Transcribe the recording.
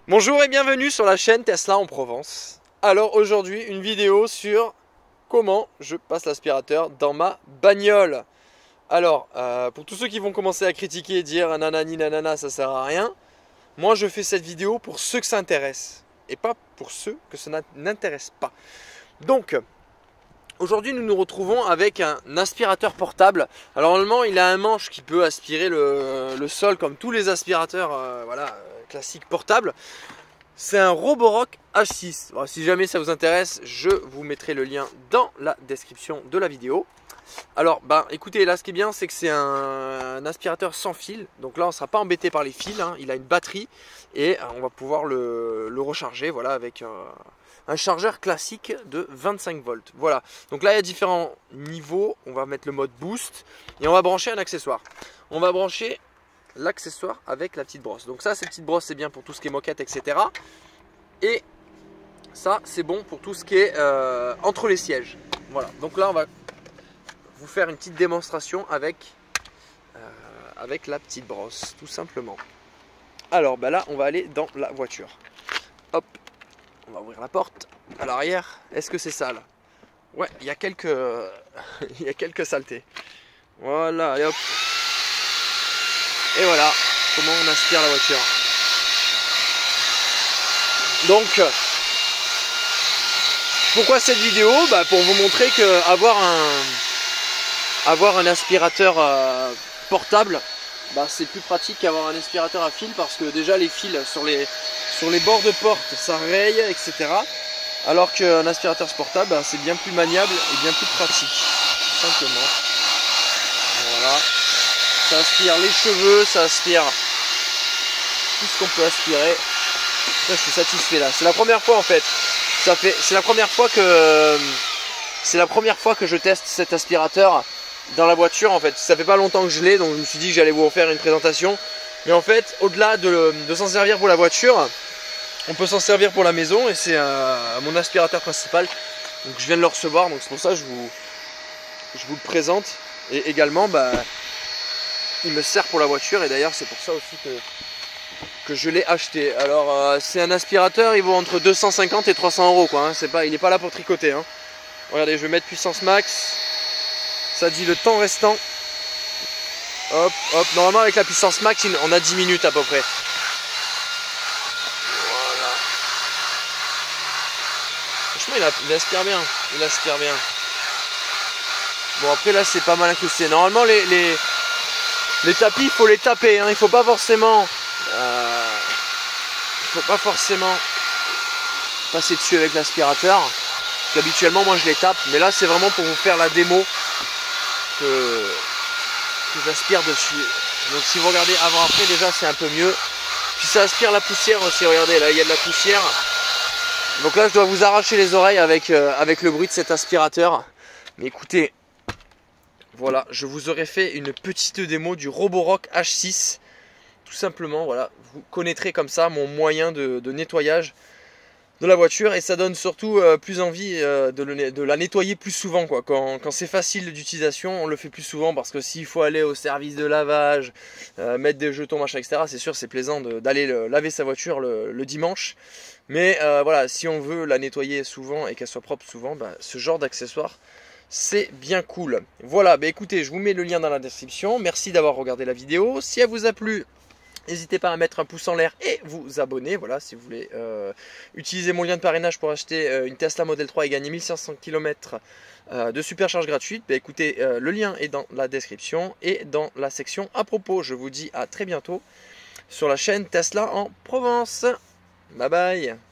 Bonjour et bienvenue sur la chaîne Tesla en Provence. Alors aujourd'hui une vidéo sur comment je passe l'aspirateur dans ma bagnole. Alors pour tous ceux qui vont commencer à critiquer et dire nanani nanana ça sert à rien, moi je fais cette vidéo pour ceux que ça intéresse et pas pour ceux que ça n'intéresse pas. Donc aujourd'hui nous nous retrouvons avec un aspirateur portable. Alors normalement il a un manche qui peut aspirer le sol comme tous les aspirateurs classiques portables. C'est un Roborock H6. Alors, si jamais ça vous intéresse, je vous mettrai le lien dans la description de la vidéo. Alors écoutez, là ce qui est bien c'est que c'est un aspirateur sans fil. Donc là on ne sera pas embêté par les fils, hein. Il a une batterie et on va pouvoir le recharger avec un chargeur classique de 25 volts. Voilà, donc là il y a différents niveaux. On va mettre le mode boost et on va brancher un accessoire. On va brancher l'accessoire avec la petite brosse. Donc ça, cette petite brosse c'est bien pour tout ce qui est moquette, etc. Et ça c'est bon pour tout ce qui est entre les sièges. Voilà, donc là on va vous faire une petite démonstration avec la petite brosse, tout simplement. Alors là on va aller dans la voiture. Hop, on va ouvrir la porte à l'arrière. Est-ce que c'est sale? Ouais, il y a quelques il y a quelques saletés. Voilà, et hop. Et voilà comment on aspire la voiture. Donc, pourquoi cette vidéo? Pour vous montrer que avoir un aspirateur portable, c'est plus pratique qu'avoir un aspirateur à fil, parce que déjà les fils sur les bords de porte ça raye, etc. Alors qu'un aspirateur portable c'est bien plus maniable et bien plus pratique, tout simplement. Voilà. Ça aspire les cheveux, ça aspire tout ce qu'on peut aspirer. Là, je suis satisfait là. C'est la première fois en fait. C'est la première fois que je teste cet aspirateur dans la voiture en fait. Ça fait pas longtemps que je l'ai, donc je me suis dit que j'allais vous en faire une présentation. Mais en fait, au-delà de s'en servir pour la voiture, on peut s'en servir pour la maison et c'est mon aspirateur principal. Donc je viens de le recevoir, donc c'est pour ça que je vous le présente. Et également, il me sert pour la voiture et d'ailleurs c'est pour ça aussi que je l'ai acheté. Alors c'est un aspirateur, il vaut entre 250 et 300 euros quoi, hein. Il n'est pas là pour tricoter, hein. Regardez, je vais mettre puissance max. Ça dit le temps restant. Hop, hop, normalement avec la puissance max on a 10 minutes à peu près. Voilà. Franchement il aspire bien, il aspire bien. Bon après là c'est pas mal incrusté. Normalement les tapis, il faut les taper, hein. Il faut pas forcément passer dessus avec l'aspirateur. Habituellement moi je les tape, mais là c'est vraiment pour vous faire la démo que j'aspire dessus. Donc si vous regardez avant après, déjà c'est un peu mieux. Puis ça aspire la poussière aussi, regardez là il y a de la poussière. Donc là je dois vous arracher les oreilles avec le bruit de cet aspirateur. Mais écoutez, voilà, je vous aurais fait une petite démo du Roborock H6. Tout simplement, voilà, vous connaîtrez comme ça mon moyen de nettoyage de la voiture. Et ça donne surtout plus envie de la nettoyer plus souvent, quoi. Quand c'est facile d'utilisation, on le fait plus souvent. Parce que s'il faut aller au service de lavage, mettre des jetons, machin, etc. C'est sûr, c'est plaisant d'aller laver sa voiture le dimanche. Mais voilà, si on veut la nettoyer souvent et qu'elle soit propre souvent, ce genre d'accessoire, c'est bien cool. Voilà, écoutez, je vous mets le lien dans la description. Merci d'avoir regardé la vidéo. Si elle vous a plu, n'hésitez pas à mettre un pouce en l'air et vous abonner. Voilà, si vous voulez utiliser mon lien de parrainage pour acheter une Tesla Model 3 et gagner 1500 km de supercharge gratuite, écoutez, le lien est dans la description et dans la section à propos. Je vous dis à très bientôt sur la chaîne Tesla en Provence. Bye bye.